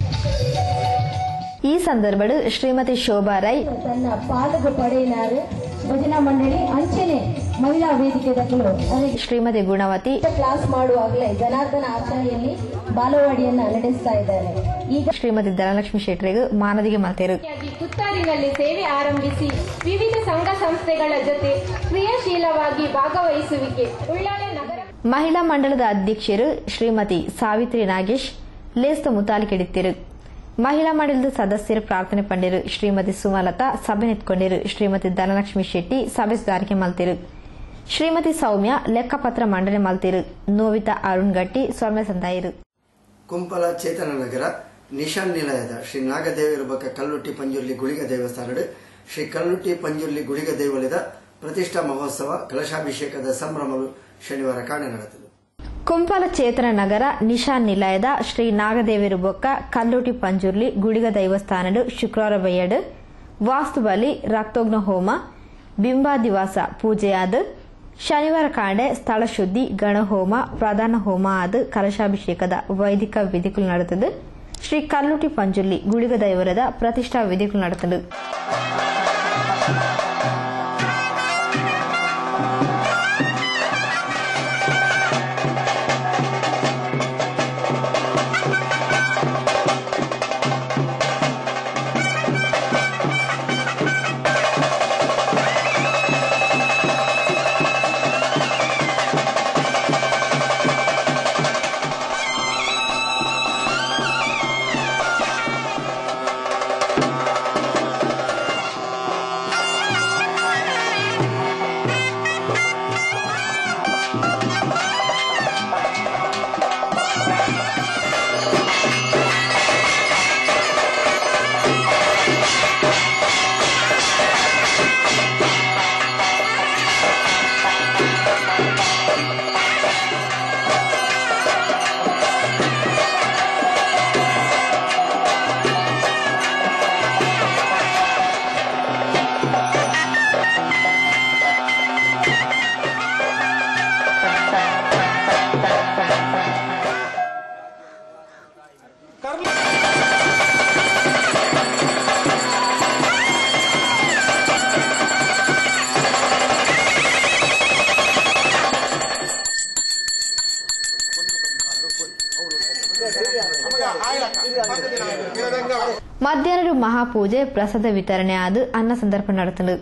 Speaker 3: ಈ ಸಂದರ್ಭಡು ಶ್ರೀಮತಿ ಶೋಭಾ ರೈ
Speaker 14: ತನ್ನ ಪಾಲಕ ಪಡೆಯಿನಾರು ಭಜನಾ ಮಂಡಳಿ ಅಂಚನೆ ಮಹಿಳಾ ವೇದಿಕೆ ದಕ್ಕಲು
Speaker 3: ಶ್ರೀಮತಿ ಗುಣವತಿ
Speaker 14: ಕ್ಲಾಸ್ ಮಾಡುವಾಗಲೇ ಜನಾರ್ದನ ಆಚಾರ್ಯಲ್ಲಿ ಬಾಲವಾಡಿಯನ್ನ ನಡೆಸ್ತಾ ಇದ್ದಾರೆ. ಈಗ
Speaker 3: ಶ್ರೀಮತಿ ಧನಲಕ್ಷ್ಮಿ ಶೆಟ್ಟರಿಗೂ ಮಾನದಿಗೆ ಮಾತೇರು.
Speaker 15: ತುತ್ತಾರಿನಲ್ಲಿ ಸೇವೆ ಆರಂಭಿಸಿ ವಿವಿಧ ಸಂಘ ಸಂಸ್ಥೆಗಳ ಜೊತೆ ಕ್ರಿಯಾಶೀಲವಾಗಿ ಭಾಗವಹಿಸುವಿಕೆ. ಉಳ್ಳಾಲ ನಗರ
Speaker 3: ಮಹಿಳಾ ಮಂಡಳದ ಅಧ್ಯಕ್ಷರು ಶ್ರೀಮತಿ ಸಾವಿತ್ರಿ ನಾಗೇಶ್ ಲೇಸ್ತ ಮುತಾಲಿಕೆಡಿತ್ತಿರು. ಮಹಿಳಾ ಮಂಡಳದ ಸದಸ್ಯರು ಪ್ರಾರ್ಥನೆ ಪಂಡಿರು. ಶ್ರೀಮತಿ ಸುಮಲತಾ ಸಭೆ ನಿಂತ್ಕೊಂಡಿರು. ಶ್ರೀಮತಿ ಧನಲಕ್ಷ್ಮಿ ಶೆಟ್ಟಿ ಸಭೆ ಸುಧಾರಿಕೆ ಮಲ್ತಿರು. ಶ್ರೀಮತಿ ಸೌಮ್ಯ ಲೆಕ್ಕಪತ್ರ ಮಂಡನೆ ಮಲ್ತಿರು. ನೋವಿತಾ ಅರುಣ್ ಗಟ್ಟಿ ಸೊಲ್ಮೆ ಸಂದಾಯಿರು.
Speaker 2: ಕುಂಪಲ ಚೇತನ ನಗರ ನಿಶಾನ್ ನಿಲಯದ ಶ್ರೀ ನಾಗದೇವಿರ ಬಕ ಕಲ್ಲುಟ್ಟಿ ಪಂಜುರ್ಲಿ ಗುಳಿಗ ದೇವಸ್ಥಾನಡು ಶ್ರೀ ಕಲ್ಲುಟ್ಟಿ ಪಂಜುರ್ಲಿ ಗುಳಿಗ ದೇವಲದ ಪ್ರತಿಷ್ಠಾ ಮಹೋತ್ಸವ ಕಲಶಾಭಿಷೇಕದ ಸಂಭ್ರಮಗಳು ಶನಿವಾರ ಕಾಣೆ ನಡೆದವು.
Speaker 3: ಕುಂಪಲ ಚೇತನ ನಗರ ನಿಶಾನ್ ನಿಲಯದ ಶ್ರೀ ನಾಗದೇವಿರು ಬೊಕ್ಕ ಕಲ್ಲುಟಿ ಪಂಜುರ್ಲಿ ಗುಳಿಗ ದೈವಸ್ಥಾನಡು ಶುಕ್ರವಾರ ಬಯ್ಯಡು ವಾಸ್ತು ಬಲಿ ರಕ್ತೋಗ್ನ ಹೋಮ ಬಿಂಬಾದಿವಾಸ ಪೂಜೆಯಾದ ಶನಿವಾರ ಕಾಂಡೆ ಸ್ಥಳ ಶುದ್ಧಿ ಗಣಹೋಮ ಪ್ರಧಾನ ಹೋಮ ಆದ ಕಲಶಾಭಿಷೇಕದ ವೈದಿಕ ವಿಧಿಗಳು ನಡೆತದು. ಶ್ರೀ ಕಲ್ಲುಟಿ ಪಂಜುರ್ಲಿ ಗುಳಿಗ ದೈವರದ ಪ್ರತಿಷ್ಠಾ ವಿಧಿಗಳು ನಡೆತದು. ಮಧ್ಯಾಹ್ನ ಮಹಾಪೂಜೆ ಪ್ರಸಾದ ವಿತರಣೆ ಆದ ಅನ್ನ ಸಂದರ್ಭ ನಡೆತಂಡು.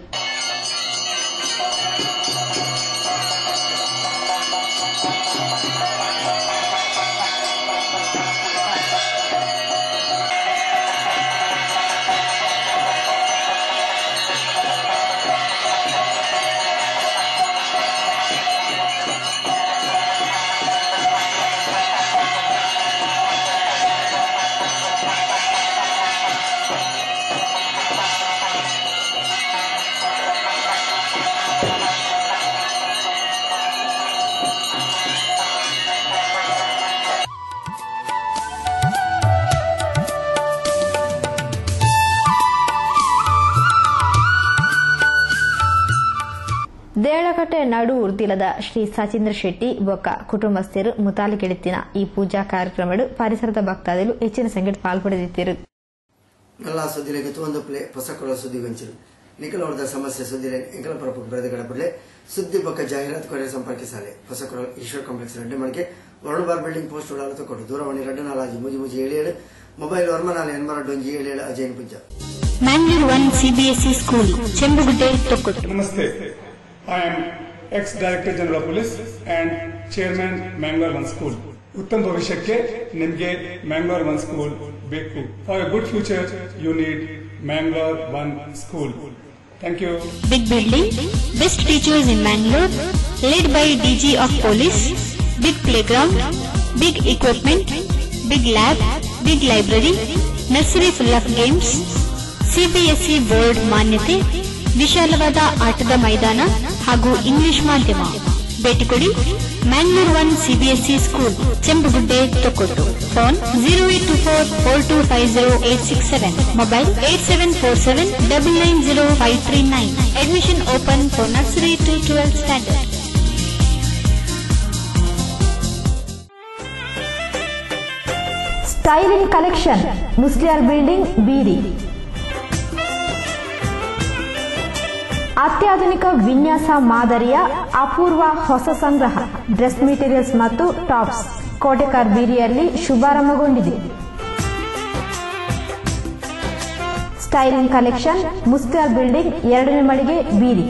Speaker 3: ದೇಳಕಟ್ಟೆ ನಡು ಉರ್ದಿಲದ ಶ್ರೀ ಸಚೀಂದ್ರ ಶೆಟ್ಟಿ ಬೊಕ್ಕ ಕುಟುಂಬಸ್ಥರು ಮುತಾಲಿಕೆಡಿತ್ತಿನ ಈ ಪೂಜಾ ಕಾರ್ಯಕ್ರಮ ಪರಿಸರದ ಭಕ್ತಾದಿಗಳು ಹೆಚ್ಚಿನ ಸಂಖ್ಯೆಯಲ್ಲಿ ಪಾಲ್ಪಡೆದಿದ್ದರು.
Speaker 2: ನಲ್ಲ ಸುದ್ದಿಲೆಗೆ ಒಂದು ಪ್ಲೇ ಹೊಸಕೊಳ ಸುದ್ದಿಗೊಂಚರು ನಿಖಲವರದ ಸಮಸ್ಯೆ ಸುದ್ದಿಲೆ ಎಂಕಲ ಪರಪು ಬೆಳೆದಗಡಪಡೆ ಸುದ್ದಿ ಬೊಕ್ಕ ಜಾಹೀರಾತು ಕೊರೆ ಸಂಪರ್ಕಿಸಾಲೆ ಹೊಸಕೊಳ ಈಶ್ವರ್ ಕಾಂಪ್ಲೆಕ್ಸ್ ರೆಡ್ಡಿ ಮಳಿಗೆ ವರ್ಣಬಾರ್ ಬಿಲ್ಡಿಂಗ್ ಪೋಸ್ಟ್ ಉಡಾಲತ ಕೊಟ್ಟು ದೂರವಾಣಿ 24 ಮುಜಿ 77 ಮೊಬೈಲ್ ವರ್ಮನಾಲೆ 8277 ಅಜಯನ್ ಪೂಜ.
Speaker 16: Mangalore 1 CBSE school Chembugudde Thokkottu.
Speaker 17: ನಮಸ್ತೆ. I am ex-Director General of Police and Chairman Mangalore 1 School. ಉತ್ತಮ ಭವಿಷ್ಯಕ್ಕೆ ನಿಮಗೆ Mangalore 1 School ಬೇಕು. For a good future, you need Mangalore 1 School. Thank you.
Speaker 16: Big building, best teachers in Mangalore, led by DG of Police, big playground, big equipment, big lab, big library, nursery full of games, CBSE board ಮಾನ್ಯತೆ, ವಿಶಾಲವಾದ ಆಟದ ಮೈದಾನ ಹಾಗೂ English ಮಾಧ್ಯಮ. ಭೇಟಿ ಕೊಡಿ Mangalore 1 CBSE school Chembugudde Thokkottu. Phone 0824250867, mobile 8747990539. Admission open for nursery to 12th standard.
Speaker 3: Styling collection Musliyar building Beeri. ಅತ್ಯಾಧುನಿಕ ವಿನ್ಯಾಸ ಮಾದರಿಯ ಅಪೂರ್ವ ಹೊಸ ಸಂಗ್ರಹ ಡ್ರೆಸ್ ಮೆಟೀರಿಯಲ್ಸ್ ಮತ್ತು ಟಾಪ್ಸ್ ಕೋಟೆಕಾರ್ ಬೀರಿಯಲ್ಲಿ ಶುಭಾರಂಭಗೊಂಡಿದೆ. ಸ್ಟೈಲಿಂಗ್ ಕಲೆಕ್ಷನ್ ಮುಸ್ಲಿಯಾರ್ ಬಿಲ್ಡಿಂಗ್ 2ನೇ ಮಳಿಗೆ ಬೀರಿ.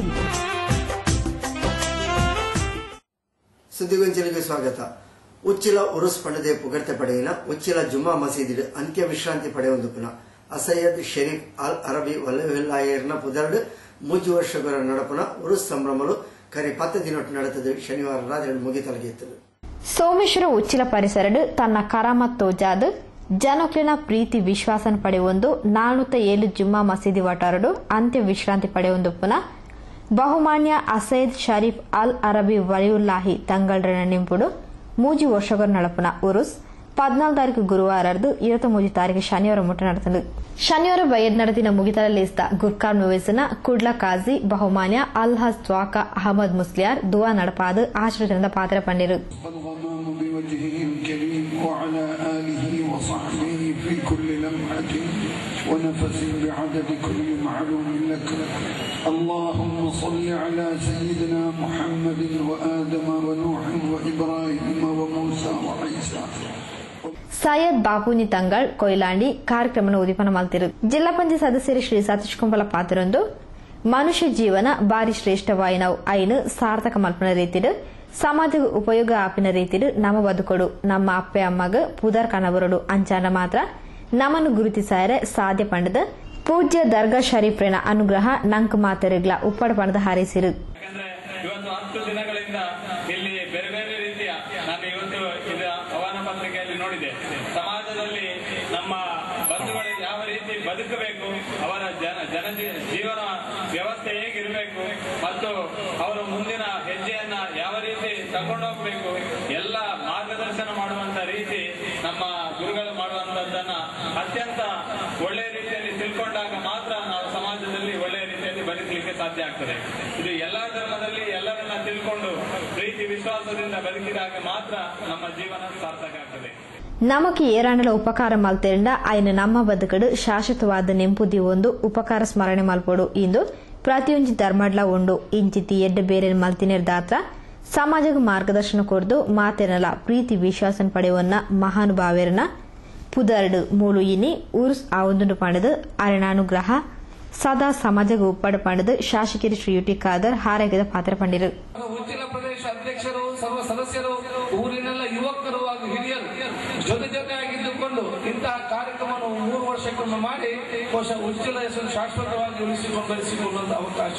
Speaker 2: ಸುದ್ದಿಗೊಂಚಲಿಗೆ ಸ್ವಾಗತ. ಉಚ್ಚಿಲ ಉರುಸ್ ಪಂಡದೆ ಪುಗರ್ತೆ ಪಡೆಯಿನ ಉಚ್ಚಿಲ ಜುಮ್ಮಾ ಮಸೀದಿ ಅಂತ್ಯ ವಿಶ್ರಾಂತಿ ಪಡೆಯೊಂದುಪುನ ಅಸಯ್ಯದ್ ಶರೀಫ್ ಅಲ್ ಅರಬಿ ವಲ್ಲವಿಲ್ಲಾಯರ್ನ ಪುದರ್ಡ್ 3 ವರ್ಷಗಳ ನಡಪನ ಉರುಸ್ ಸಂಭ್ರಮಲು ಕರಿ 10 ದಿನೊಟ್ಟು ನಡೆತದು ಶನಿವಾರ ರಾತ್ರಿ ಮುಗಿತಲಗಿತ್ತು.
Speaker 3: ಸೋಮೇಶ್ವರ ಉಚ್ಚಿಲ ಪರಿಸರಡು ತನ್ನ ಕರಾಮತ್ ತೋಜಾದ್ ಜನಕ್ಲಿನ ಪ್ರೀತಿ ವಿಶ್ವಾಸನ ಪಡೆಯೊಂದು 407 ಜುಮ್ಮಾ ಮಸೀದಿ ವಟಾರಡು ಅಂತ್ಯ ವಿಶ್ರಾಂತಿ ಪಡೆಯೊಂದು ಪುನಃ ಬಹುಮಾನ್ಯ ಅಸೈದ್ ಶರೀಫ್ ಅಲ್ ಅರಬಿ ವಲಿಯುಲ್ಲಾಹಿ ತಂಗಳ್ರನ ನಿಂಪುಡು 3 ವರ್ಷಗಳ ನಡಪನ ಉರುಸ್ 14 ತಾರೀಕು ಗುರುವಾರದ್ದು 23 ತಾರೀಕು ಶನಿವಾರ ಮುಟ್ಟ ನಡೆತಂದು. ಶನಿವಾರ ಬಯದ್ ನಡೆದಿನ ಮುಗಿತಲಲ್ಲಿಸ್ತ ಗುರ್ಕಾನ್ ಮುವೇಸನ ಕುಡ್ಲ ಕಾಜಿ ಬಹುಮಾನ್ಯ ಅಲ್ ಹಸ್ ತ್ವಾಕ ಅಹಮದ್ ಮುಸ್ಲಿಯಾರ್ ದುವಾ ನಡಪಾದ ಆಶ್ರಯದಿಂದ ಪಾತ್ರ ಪಂಡಿರು.
Speaker 18: ونفس بعدد كل معلوم لك اللهم صل على سيدنا محمد وآدم ونوح وإبراهيم وموسى وعيسى.
Speaker 3: ಸೈಯದ್ ಬಾಪೂನಿ ತಂಗಳ್ ಕೊಯ್ಲಾಂಡಿ ಕಾರ್ಯಕ್ರಮ ಉದ್ದೀಪನ ಮಲ್ತಿರು. ಜಿಲ್ಲಾ ಪಂಚಾಯತ್ ಸದಸ್ಯರು ಶ್ರೀ ಸತೀಶ್ ಕುಂಬಲ ಪಾತ್ರರೊಂದು ಮನುಷ್ಯ ಜೀವನ ಬಾರಿ ಶ್ರೇಷ್ಠವಾಯಿನವು ಐನು ಸಾರ್ಥಕ ಮಲ್ಪನ ರೀತಿಡು ಸಮಾಜ ಉಪಯೋಗ ಆಪಿನ ರೀತಿಡು ನಮ್ಮ ಬದುಕೊಡು ನಮ್ಮ ಅಪ್ಪೆ ಅಮ್ಮಗ ಪುದರ್ ಕಣಬರಡು ಅಂಚಾಂಡ ಮಾತ್ರ ನಮ್ಮನ್ನು ಗುರುತಿಸಾಯರೆ ಸಾಧ್ಯ ಪಂಡದ ಪೂಜ್ಯ ದರ್ಗಾ ಶರೀಫ್ರನ ಅನುಗ್ರಹ ನಂಕ್ ಮಾತರಿಗ್ಲ ಉಪ್ಪಡ ಪಣದ ಹಾರೈಸಿರು.
Speaker 6: ಇವತ್ತು 10 ದಿನಗಳಿಂದ ಇಲ್ಲಿ ಬೇರೆ ಬೇರೆ ರೀತಿಯ ನಾನು ಇವತ್ತು ಆಹ್ವಾನ ಪತ್ರಿಕೆಯಲ್ಲಿ ನೋಡಿದೆ. ಸಮಾಜದಲ್ಲಿ ನಮ್ಮ ಬಂಧುಗಳು ಯಾವ ರೀತಿ ಬದುಕಬೇಕು, ಅವರ ಜೀವನ ವ್ಯವಸ್ಥೆ ಹೇಗಿರಬೇಕು ಮತ್ತು ಅವರು ಮುಂದಿನ ಹೆಜ್ಜೆಯನ್ನ ಯಾವ ರೀತಿ ತಗೊಂಡೋಗ್ಬೇಕು ಎಲ್ಲ ಮಾರ್ಗದರ್ಶನ ಮಾಡುವಂತ ರೀತಿ ನಮ್ಮ ಗುರುಗಳು ಮಾಡುವಂತದ್ದನ್ನ ಅತ್ಯಂತ ಒಳ್ಳೆಯ ರೀತಿಯಲ್ಲಿ ತಿಳ್ಕೊಂಡಾಗ ಮಾತ್ರ ನಾವು ಸಮಾಜದಲ್ಲಿ ಒಳ್ಳೆಯ ರೀತಿಯಲ್ಲಿ ಬದುಕಲಿಕ್ಕೆ ಸಾಧ್ಯ ಆಗ್ತದೆ. ಇದು ಎಲ್ಲಾ ಧರ್ಮದಲ್ಲಿ ಎಲ್ಲರನ್ನ ತಿಳ್ಕೊಂಡು ಪ್ರೀತಿ ವಿಶ್ವಾಸದಿಂದ ಬದುಕಿದಾಗ ಮಾತ್ರ ನಮ್ಮ ಜೀವನ ಸಾರ್ಥಕ ಆಗ್ತದೆ.
Speaker 3: ನಮಕ್ ಏರಾಂಡಲ ಉಪಕಾರ ಮಲ್ತೆಂಡ ಆಯ್ನ ನಮ್ಮ ಬದುಕಡು ಶಾಶ್ವತವಾದ ನೆಂಪುದಿ ಒಂದು ಉಪಕಾರ ಸ್ಮರಣೆ ಮಲ್ಪಡು ಇಂದು ಪ್ರತಿಯೊಂದು ಧರ್ಮಡ್ಲ ಉಂಡು ಇಂಚಿತಿ ಎಡ್ಡ ಬೇರೆ ಮಲ್ತಿನಿರ್ ದಾತ್ರ ಸಮಾಜಕ್ಕೆ ಮಾರ್ಗದರ್ಶನ ಕೊಡ್ದು ಮಾತೇನಲ್ಲ ಪ್ರೀತಿ ವಿಶ್ವಾಸನ ಪಡೆಯುವನ್ನ ಮಹಾನುಭಾವರನ್ನ ಪುದರ್ಡು ಮೂಲು ಇನಿ ಉರ್ಸ್ ಆವೊಂದು ಪಡೆದು ಅರಣಾನುಗ್ರಹ ಸದಾ ಸಮಾಜಕ್ಕೆ ಉಪ್ಪಡ ಪಡೆದು ಶಾಸಕರು ಶ್ರೀ ಯುಟಿ ಖಾದರ್ ಹಾರೈಕೆದ ಪಾತ್ರ ಪಂಡಿರು.
Speaker 19: ಉಚ್ಚಿಲ ಪ್ರದೇಶ ಅಧ್ಯಕ್ಷರು ಸರ್ವ ಸದಸ್ಯರು ಊರಿನೆಲ್ಲ ಯುವಕರು ಹಾಗೂ ಹಿರಿಯರು ಜೊತೆಯಾಗಿದ್ದುಕೊಂಡು ಇಂತಹ ಕಾರ್ಯಕ್ರಮವನ್ನು 3 ವರ್ಷಕ್ಕೊಮ್ಮೆ ಮಾಡಿ ಉಚ್ಚಿಲ ಹೆಸರು ಶಾಶ್ವತವಾಗಿ ಬೆಳೆಸಿಕೊಳ್ಳುವಂತ ಅವಕಾಶ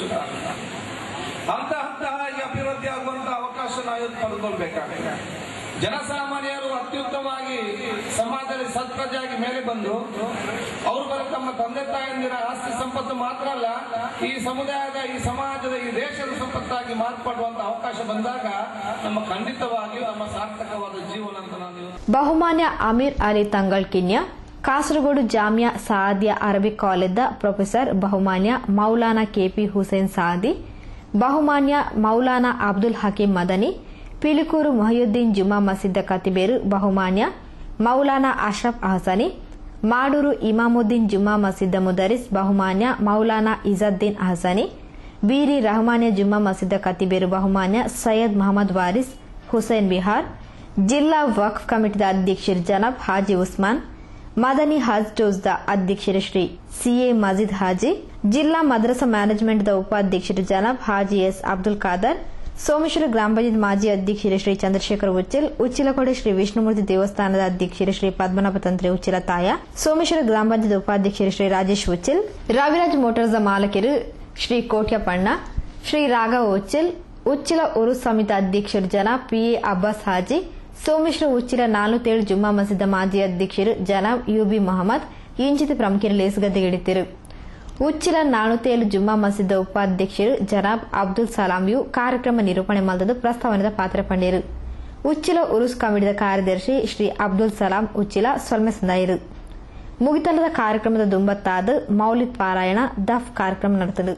Speaker 19: ಹಂತ ಹಂತವಾಗಿ ಅಭಿವೃದ್ಧಿ ಆಗುವಂತಹ ಅವಕಾಶ ನಾವು ಪಡೆದುಕೊಳ್ಬೇಕಾಗಿದೆ. ಜನಸಾಮಾನ್ಯರು ಅತ್ಯುತ್ತಮವಾಗಿ ಸಮಾಜದಲ್ಲಿ ಸತ್ಪ್ರಜೆಯಾಗಿ ಮೇಲೆ ಬಂದು ಅವರು ತಮ್ಮ ತಂದೆ ತಾಯಂದಿರ ಆಸ್ತಿ ಸಂಪತ್ತು ಮಾತ್ರ ಅಲ್ಲ, ಈ ಸಮುದಾಯದ, ಈ ಸಮಾಜದ, ಈ ದೇಶದ ಸಂಪತ್ತಾಗಿ ಮಾರ್ಪಡುವಂತಹ ಅವಕಾಶ ಬಂದಾಗ ನಮ್ಮ ಖಂಡಿತವಾಗಿಯೂ ನಮ್ಮ ಸಾರ್ಥಕವಾದ ಜೀವನ ಅಂತ ನಾನು.
Speaker 3: ಬಹುಮಾನ್ಯ ಅಮೀರ್ ಅಲಿ ತಂಗಳ್ಕಿನ್ಯ ಕಾಸರಗೋಡು ಜಾಮಿಯಾ ಸಾದಿಯಾ ಅರಬಿಕ್ ಕಾಲೇಜ್ದ ಪ್ರೊಫೆಸರ್ ಬಹುಮಾನ್ಯ ಮೌಲಾನಾ ಕೆಪಿ ಹುಸೇನ್ ಸಾದಿ, ಬಹುಮಾನ್ಯ ಮೌಲಾನಾ ಅಬ್ದುಲ್ ಹಕೀಂ ಮದನಿ, ಪಿಲಿಕೂರು ಮೊಹಿಯುದ್ದೀನ್ ಜುಮಾ ಮಸೀದ್ ಕತಿಬೇರು ಬಹುಮಾನ್ಯ ಮೌಲಾನಾ ಅಶ್ರಫ್ ಅಹಸನಿ, ಮಾಡೂರು ಇಮಾಮುದ್ದೀನ್ ಜುಮಾ ಮಸೀದ್ ಮುದರಿಸ್ ಬಹುಮಾನ್ಯ ಮೌಲಾನಾ ಇಜುದ್ದೀನ್ ಅಹಸನಿ, ಬೀರಿ ರಹಮಾನಿಯ ಜುಮಾ ಮಸೀದ್ ಕತಿಬೇರು ಬಹುಮಾನ್ಯ ಸೈಯದ್ ಮೊಹಮ್ಮದ್ ವಾರಿಸ್ ಹುಸೇನ್ ಬಿಹಾರ್, ಜಿಲ್ಲಾ ವಕ್ಫ್ ಕಮಿಟಿದ ಅಧ್ಯಕ್ಷರು ಜನಾಬ್ ಹಾಜಿ ಉಸ್ಮಾನ್, ಮದನಿ ಹಜ್ ಟೂಸ್ದ ಅಧ್ಯಕ್ಷರು ಶ್ರೀ ಸಿಎ ಮಜೀದ್ ಹಾಜಿ, ಜಿಲ್ಲಾ ಮದ್ರಸಾ ಮ್ಯಾನೇಜ್ಮೆಂಟ್ದ ಉಪಾಧ್ಯಕ್ಷರು ಜನಾಬ್ ಹಾಜಿ ಎಸ್ ಅಬ್ದುಲ್ ಖಾದರ್, ಸೋಮೇಶ್ವರ ಗ್ರಾಮ ಪಂಚಾಯತ್ ಮಾಜಿ ಅಧ್ಯಕ್ಷರು ಶ್ರೀ ಚಂದ್ರಶೇಖರ್ ಉಚ್ಚಿಲ್, ಉಚ್ಚಿಲಕೋಟೆ ಶ್ರೀ ವಿಷ್ಣುಮೂರ್ತಿ ದೇವಸ್ಥಾನದ ಅಧ್ಯಕ್ಷರು ಶ್ರೀ ಪದ್ಮನಾಭ ತಂತ್ರಿ ಉಚ್ಚಿಲ ತಾಯ, ಸೋಮೇಶ್ವರ ಗ್ರಾಮ ಪಂಚಾಯತ್ ಉಪಾಧ್ಯಕ್ಷರು ಶ್ರೀ ರಾಜೇಶ್ ಉಚ್ಚಿಲ್, ರವಿರಾಜ್ ಮೋಟಾರ್ಸ್ ಮಾಲಕರು ಶ್ರೀ ಕೋಟ್ಯಪಣ್ಣ, ಶ್ರೀ ರಾಘವ ಉಚ್ಚಿಲ್, ಉಚ್ಚಿಲ ಉರುಸ್ ಸಮಿತಿ ಅಧ್ಯಕ್ಷರು ಜನಾಬ್ ಪಿಎ ಅಬ್ಬಾಸ್ ಹಾಜಿ, ಸೋಮೇಶ್ವರ ಉಚ್ಚಿಲ 47 ಜುಮ್ಮಾ ಮಸೀದ್ ಮಾಜಿ ಅಧ್ಯಕ್ಷರು ಜನಾಬ್ ಯುಬಿ ಮೊಹಮ್ಮದ್ ಇಂಚಿತ ಪ್ರಮುಖರು ಲೇಸುಗದ್ದೆಗಿಡಿತಿರು. ಉಚ್ಚಿಲ 47 ಜುಮ್ಮಾ ಮಸೀದ್ ಉಪಾಧ್ಯಕ್ಷರು ಜನಾಬ್ ಅಬ್ದುಲ್ ಸಲಾಂ ಯು ಕಾರ್ಯಕ್ರಮ ನಿರೂಪಣೆ ಮಾಡಿದ ಪ್ರಸ್ತಾವನೆದ ಪಾತ್ರ ಪಂಡಿರು. ಉಚ್ಚಿಲ ಉರುಸ್ ಕಮಿಟಿದ ಕಾರ್ಯದರ್ಶಿ ಶ್ರೀ ಅಬ್ದುಲ್ ಸಲಾಂ ಉಚ್ಚಿಲ ಸೊಲ್ಮೆ ಸಂದಾಯಿರು. ಮುಗಿತಲದ ಕಾರ್ಯಕ್ರಮದ ದುಂಬತ್ತಾದ ಮೌಲಿದ್ ಪಾರಾಯಣ ದಫ್ ಕಾರ್ಯಕ್ರಮ ನಡೆತದು.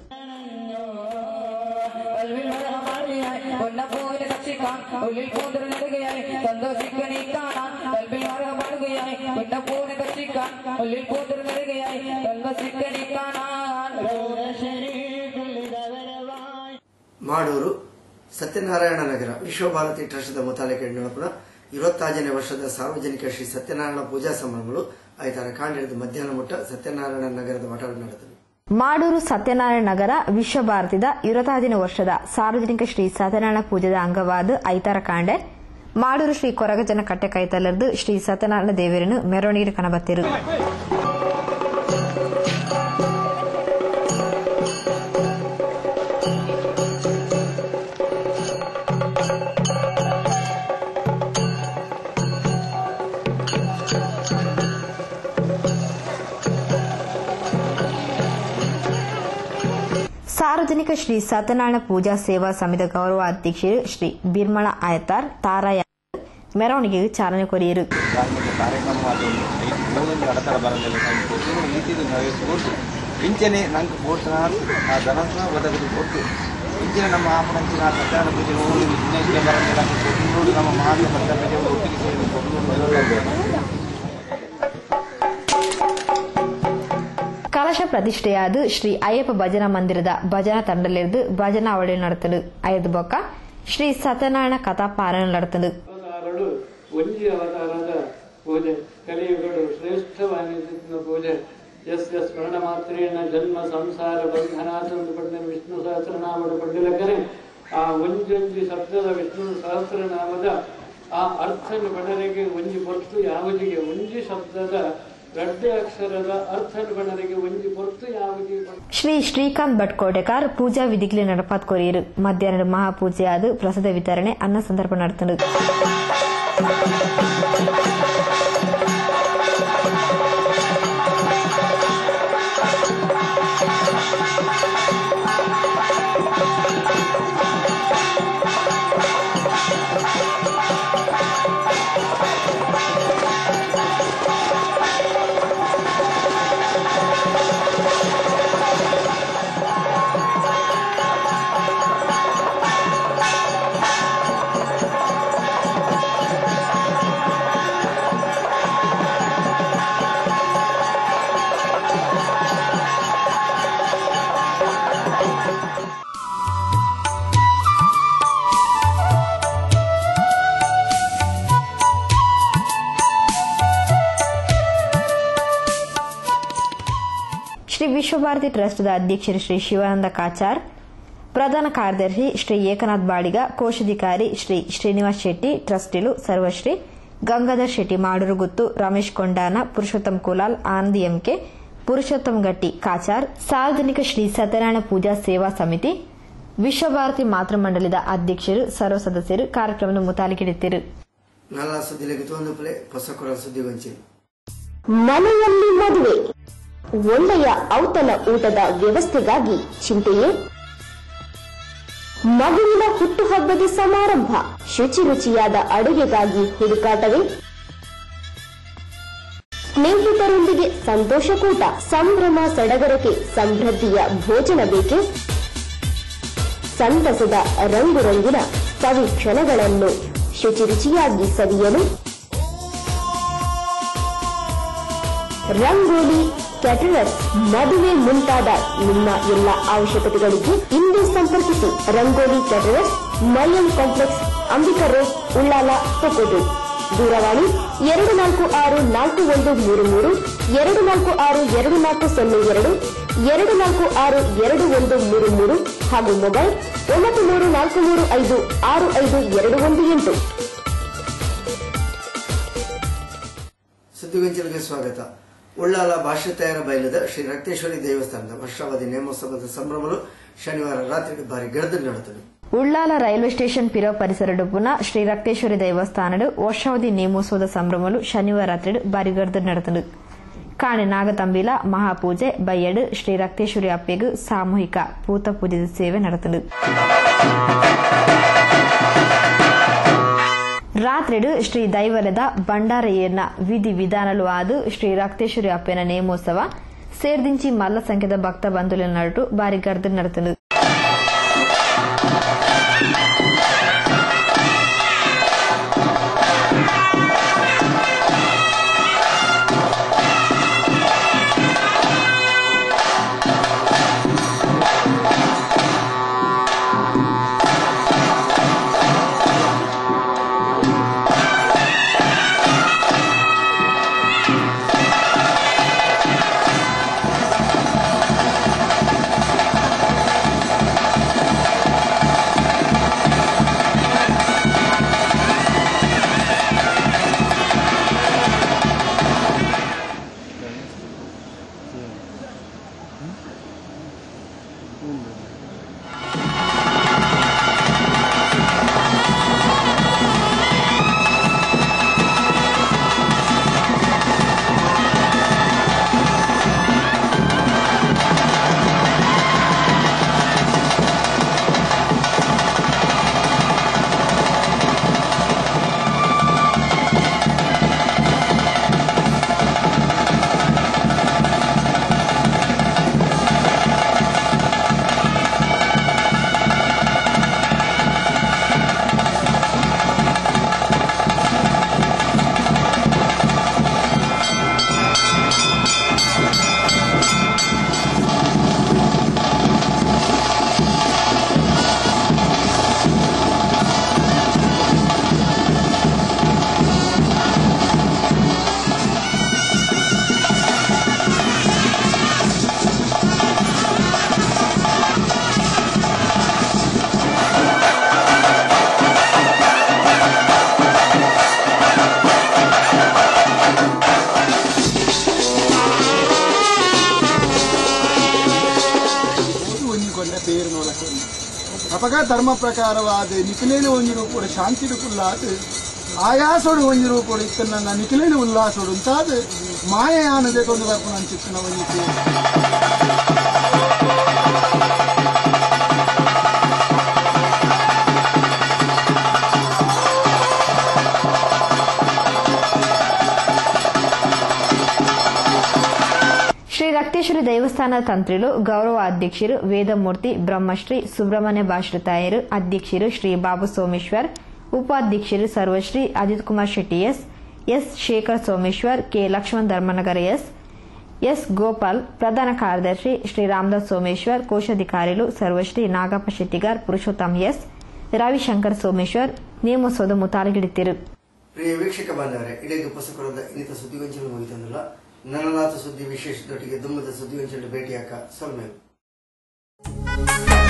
Speaker 2: ಮಾಡೂರು ಸತ್ಯನಾರಾಯಣ ನಗರ ವಿಶ್ವಭಾರತಿ ಟ್ರಸ್ಟ್ದ ಮುತಾಲಿಕೆ ನಡಪುನ 25ನೇ ವರ್ಷದ ಸಾರ್ವಜನಿಕ ಶ್ರೀ ಸತ್ಯನಾರಾಯಣ ಪೂಜಾ ಸಮಾರಂಭಗಳು ಐತಾರ ಕಾಂಡಿರದ ಮಧ್ಯಾಹ್ನ ಮುಟ್ಟ ಸತ್ಯನಾರಾಯಣ ನಗರದ ಮಠ ನಡೆದವು.
Speaker 3: ಮಾಡೂರು ಸತ್ಯನಾರಾಯಣ ನಗರ ವಿಶ್ವಭಾರತಿದ 25ನೇ ವರ್ಷದ ಸಾರ್ವಜನಿಕ ಶ್ರೀ ಸತ್ಯನಾರಾಯಣ ಪೂಜೆದ ಅಂಗವಾದ ಐತಾರ ಕಾಂಡೆ ಮಾಡೂರು ಶ್ರೀ ಕೊರಗಜನ ಕಟ್ಟೆ ಕೈತಲ್ಲರ್ದು ಶ್ರೀ ಸತ್ಯನಾರಾಯಣ ದೇವರನ್ನು ಮೆರವಣಿಗೆ ಕಣಬತ್ತಿರು. ಸಾರ್ವಜನಿಕ ಶ್ರೀ ಸತ್ಯನಾರಾಯಣ ಪೂಜಾ ಸೇವಾ ಸಮಿತಿ ಗೌರವ ಅಧ್ಯಕ್ಷರು ಶ್ರೀ ಬಿರ್ಮಳ ಆಯತಾರ್ ತಾರಾಯ ಮೆರವಣಿಗೆಗೆ ಚಾಲನೆ ಕೊರಿಯರು.
Speaker 20: ಇಂಚನೆ ನಂಗೆ ಪೋಷಣ ಧನಸ್ನ ಒದಗದು ಕೊಟ್ಟು ಇಂಚಿನ ನಮ್ಮ ಆಪಣಂಚಿನ ಸತ್ಯನಾರಾಯಣ ಪೂಜೆ ಹೋಗಿ ವಿಘ್ನೇಶ್ವರ ಬರಲಿಲ್ಲ ನಮ್ಮ ಮಹಾವೀರ ಸತ್ಯ ಒಟ್ಟಿಗೆ ಸೇರಿ
Speaker 3: ಕಲಶ ಪ್ರತಿಷ್ಠೆಯಾದ ಶ್ರೀ ಅಯ್ಯಪ್ಪ ಭಜನಾ ಮಂದಿರದ ಭಜನಾ ತಂಡಲಿದ್ದು ಭಜನಾ ಅವಳಿ ನಡೆತಲು ಐದು ಬೊಕ್ಕ ಶ್ರೀ ಸತ್ಯನಾರಾಯಣ ಕಥಾ ಪಾರಾಯಣ ನಡೆತಲು.
Speaker 21: ಒಂಜಿ ಅವತಾರದ ಪೂಜೆ ಕಲಿಯುಗಡು ಶ್ರೇಷ್ಠವಾಗಿ ಪೂಜೆ ಯಸ್ಯ ಸ್ಮರಣ ಮಾತ್ರೇನ ಜನ್ಮ ಸಂಸಾರ ಬಂಧನಾಥಂದು ಪಡೆದ ವಿಷ್ಣು ಸಹಸ್ರನಾಮದ ಪಡೆಯಲಕ್ಕನೆ ಆ ಒಂಜೊಂಜಿ ಶಬ್ದದ ವಿಷ್ಣು ಸಹಸ್ರನಾಮದ ಆ ಅರ್ಥನ ಪಡರಿಗೆ ಒಂಜಿ ಹೊತ್ತು ಯಾವುದಿಗೆ ಒಂಜಿ ಶಬ್ದದ ರಡ್ಡೆ ಅಕ್ಷರದ ಅರ್ಥನ ಪಡರಿಗೆ ಒಂಜಿ ಹೊತ್ತು ಯಾವುದಿಗೆ.
Speaker 3: ಶ್ರೀ ಶ್ರೀಕಾಂತ್ ಭಟ್ ಕೋಟೆಕಾರ್ ಪೂಜಾ ವಿಧಿಗಳು ನಡಪಾತ್ ಕೊರಿಯರು. ಮಧ್ಯಾಹ್ನದ ಮಹಾಪೂಜೆಯಾದ ಪ್ರಸಾದ ವಿತರಣೆ ಅನ್ನ ಸಂದರ್ಭ ನಡೆತನು. ವಿಶ್ವಭಾರತಿ ಟ್ರಸ್ಟ್ದ ಅಧ್ಯಕ್ಷರು ಶ್ರೀ ಶಿವಾನಂದ ಕಾಚಾರ್, ಪ್ರಧಾನ ಕಾರ್ಯದರ್ಶಿ ಶ್ರೀ ಏಕನಾಥ್ ಬಾಡಿಗ, ಕೋಶಾಧಿಕಾರಿ ಶ್ರೀ ಶ್ರೀನಿವಾಸ್ ಶೆಟ್ಟಿ, ಟ್ರಸ್ಟಿಲು ಸರ್ವಶ್ರೀ ಗಂಗಾಧರ್ ಶೆಟ್ಟಿ ಮಾಡೂರುಗುತ್ತು, ರಮೇಶ್ ಕೊಂಡಾನ, ಪುರುಷೋತ್ತಮ್ ಕುಲಾಲ್, ಆನಂದಿ ಎಂಕೆ, ಪುರುಷೋತ್ತಮ್ ಗಟ್ಟಿ ಕಾಚಾರ್, ಸಾರ್ವಜನಿಕ ಶ್ರೀ ಸತ್ಯನಾರಾಯಣ ಪೂಜಾ ಸೇವಾ ಸಮಿತಿ, ವಿಶ್ವಭಾರತಿ ಮಾತೃ ಮಂಡಲದ ಅಧ್ಯಕ್ಷರು ಸರ್ವ ಸದಸ್ಯರು ಕಾರ್ಯಕ್ರಮವನ್ನು ಮುತಾಲಿಕಿಡಿದ್ದರು.
Speaker 1: ಮನೆಯಲ್ಲಿ ಮದುವೆ, ಒಳ್ಳೆಯ ಔತಣ ಊಟದ ವ್ಯವಸ್ಥೆಗಾಗಿ ಚಿಂತೆಯೇ? ಮಗುವಿನ ಹುಟ್ಟುಹಬ್ಬದ ಸಮಾರಂಭ, ಶುಚಿ ರುಚಿಯಾದ ಅಡುಗೆಗಾಗಿ ಹುಡುಕಾಟವೇ? ಸ್ನೇಹಿತರೊಂದಿಗೆ ಸಂತೋಷಕೂಟ, ಸಂಭ್ರಮ ಸಡಗರಕ್ಕೆ ಸಮೃದ್ಧಿಯ ಭೋಜನ ಬೇಕೆ? ಸಂತಸದ ರಂಗುರಂಗಿನ ಸವಿ ಕ್ಷಣಗಳನ್ನು ಶುಚಿ ರುಚಿಯಾಗಿ ಸವಿಯಲು ರಂಗೋಲಿ ಕ್ಯಾಟರರ್ಸ್ ಮದುವೆ ಮುಂತಾದ ನಿಮ್ಮ ಎಲ್ಲ ಅವಶ್ಯಕತೆಗಳಿಗೆ ಇಂದು ಸಂಪರ್ಕಿಸಿ. Rangoli caterers, Mariyam complex, Ambika road, Ullal, Thokkottu. ದೂರವಾಣಿ 24641332, 24624002, 24622133 ಹಾಗೂ ಮೊಬೈಲ್ 9343565218.
Speaker 2: ಸುದ್ದಿಗೊಂಚಲಿಗೆ ಸ್ವಾಗತ. ಉಳ್ಳಾಲ ಭಾಷಾತಯರ ಬಯಲದ ಶ್ರೀ ರಕ್ತೇಶ್ವರಿ ದೇವಸ್ಥಾನದ ವರ್ಷಾವಧಿ ನೇಮೋತ್ಸವದ ಸಂಭ್ರಮಗಳು ಶನಿವಾರ ರಾತ್ರಿ ಭಾರಿ ಗಡದ ನಡೆದವು.
Speaker 3: ಉಳ್ಳಾಲ ರೈಲ್ವೆ ಸ್ಟೇಷನ್ ಪಿರೋ ಪರಿಸರ ಡುಪ್ಪುನ ಶ್ರೀ ರಕ್ತೇಶ್ವರಿ ದೇವಸ್ಥಾನದ ವರ್ಷಾವಧಿ ನೇಮೋತ್ಸವದ ಸಂಭ್ರಮಗಳು ಶನಿವಾರ ರಾತ್ರಿ ಭಾರಿ ಗಡದ ನಡೆದವು. ಕಾಣೆ ನಾಗತಂಬಿಲ ಮಹಾಪೂಜೆ ಬಯ್ಯಡು ಶ್ರೀ ರಕ್ತೇಶ್ವರಿ ಅಪ್ಪೆಗೂ ಸಾಮೂಹಿಕ ಪೂತ ಪೂಜೆ ಸೇವೆ ನಡೆದವು. ರಾತ್ರಿಡು ಶ್ರೀ ದೈವಲದ ಬಂಡಾರಯ್ಯನ ವಿಧಿ ವಿಧಾನಲು ಆದು ಶ್ರೀ ರಕ್ತೇಶ್ವರಿ ಅಪ್ಪೆನ ನೇಮೋತ್ಸವ ಸೇರ್ದಿಂಚಿ ಮಲ್ಲ ಸಂಖ್ಯೆದ ಭಕ್ತ ಬಂಧುಲಿನ ನಡುಟು ಭಾರಿ ಗರ್ದ ನಡೆದವು.
Speaker 22: ಧರ್ಮ ಪ್ರಕಾರವಾದ ನಿಖಿಲೇನ ಒಂಜಿರು ಕೂಡ ಶಾಂತಿಡು ಕುಲ್ಲಾದ ಆಯಾಸೋಡು ಒಂಜಿರು ಕೂಡ ಇತ್ತನ್ನ ನಿಖಿಲೇನ ಉಲ್ಲಾಸೋಡು ಅಂತಾದ ಮಾಯಯಾನದೆ ಕೊಂಡು ಬರ್ಪು ನನ್ನ ಚಿತ್ತನ ಒಂಜಿತು.
Speaker 3: ಶ್ರೀ ರಕ್ತೇಶ್ವರಿ ದೇವಸ್ಥಾನ ತಂತ್ರಿಲು ಗೌರವ ಅಧ್ಯಕ್ಷರು ವೇದಮೂರ್ತಿ ಬ್ರಹ್ಮಶ್ರೀ ಸುಬ್ರಹ್ಮಣ್ಯ ಭಾಷೃತಾಯರು, ಅಧ್ಯಕ್ಷರು ಶ್ರೀ ಬಾಬು ಸೋಮೇಶ್ವರ್, ಉಪಾಧ್ಯಕ್ಷರು Sarvashri Ajith Kumar Shetty S Shekhar Someshwar, K Lakshman Dharmanagar S Gopal, ಪ್ರಧಾನ ಕಾರ್ಯದರ್ಶಿ ಶ್ರೀ ರಾಮದಾಸ್ ಸೋಮೇಶ್ವರ್, ಕೋಶಾಧಿಕಾರಿಗಳು ಸರ್ವಶ್ರೀ ನಾಗಪ್ಪ ಶೆಟ್ಟಿಗಾರ್, ಪುರುಷೋತ್ತಮ್ ಎಸ್, ರವಿಶಂಕರ್ ಸೋಮೇಶ್ವರ್ ನೇಮೋತ್ಸವದ ಮುತಾಲಿಗಿಡಿತಿರು.
Speaker 2: ಪ್ರಿಯ ವೀಕ್ಷಕ ಬಾಂಧವರೇ, ಇಡೀ ಪುಸ್ತಕದ ಇನ್ನಿತ ಸುದ್ದಿಗೊಂಚಲು ಮುಗಿತಂದಿಲ್ಲ. ನನಲಾತ ಸುದ್ದಿ ವಿಶೇಷದೊಟ್ಟಿಗೆ ದುಮ್ಮದ ಸುದ್ದಿ ಒಂಚೆಂಡು ಭೇಟಿಯಾಕ ಸೊಲ್ಮೇವು.